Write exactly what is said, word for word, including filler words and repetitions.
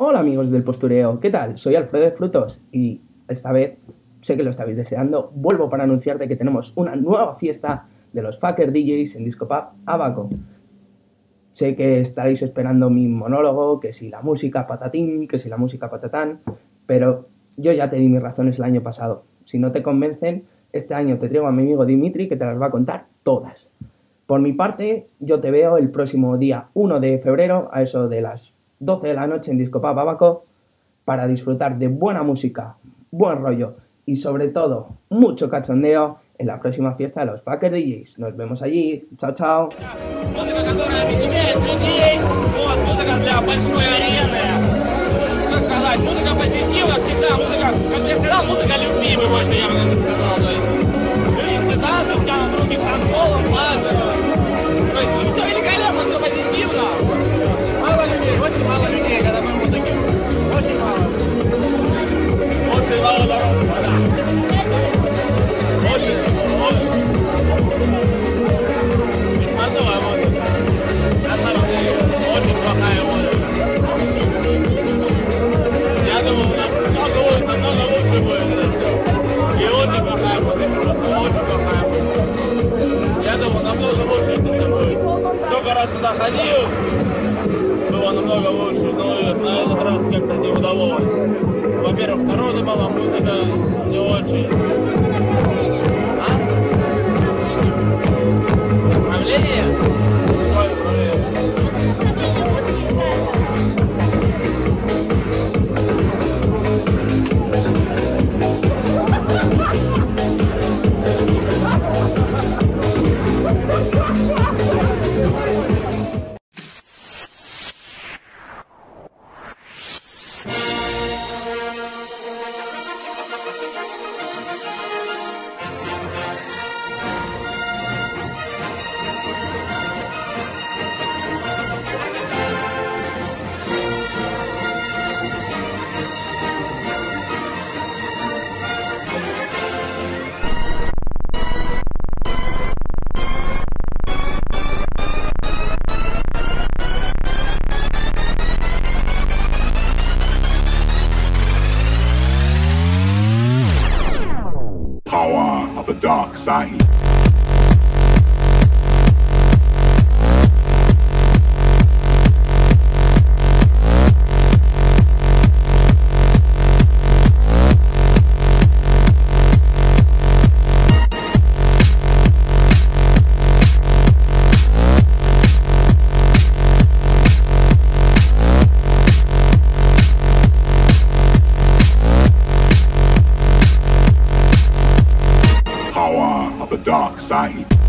Hola amigos del postureo, ¿qué tal? Soy Alfredo de Frutos y esta vez, sé que lo estabais deseando, vuelvo para anunciarte que tenemos una nueva fiesta de los Fucker D Js en Disco Pub Abaco. Sé que estaréis esperando mi monólogo, que si la música patatín, que si la música patatán, pero yo ya te di mis razones el año pasado. Si no te convencen, este año te traigo a mi amigo Dimitri que te las va a contar todas. Por mi parte, yo te veo el próximo día uno de febrero a eso de las doce de la noche en Disco Pub Abaco para disfrutar de buena música, buen rollo y sobre todo mucho cachondeo en la próxima fiesta de los Fucker D Js. Nos vemos allí. Chao, chao. Música, которая объединяет людей, вот, музыка для большой арены. Как сказать, музыка позитива всегда, музыка, как я сказал, музыка любви, вы больше, я бы сказал, то есть. Люди всегда тянут руки к танцполу, лазеру. То есть, ну, все великолепно, все позитивно. Мало людей, очень мало людей, когда мы музыки. Очень мало. Очень мало дорог, да. Очень мало. Беспонтовая музыка. На самом деле, очень плохая музыка. Я думал, намного лучше, намного лучше будет это все. И очень плохая музыка, просто очень плохая музыка. Я думал, намного лучше это все будет. Сколько раз сюда ходил, было намного лучше, но на этот раз как-то не удалось. Во-первых, народу мало, музыка не очень. А? Направление? Какое направление? Power of the dark side. Power of the dark side.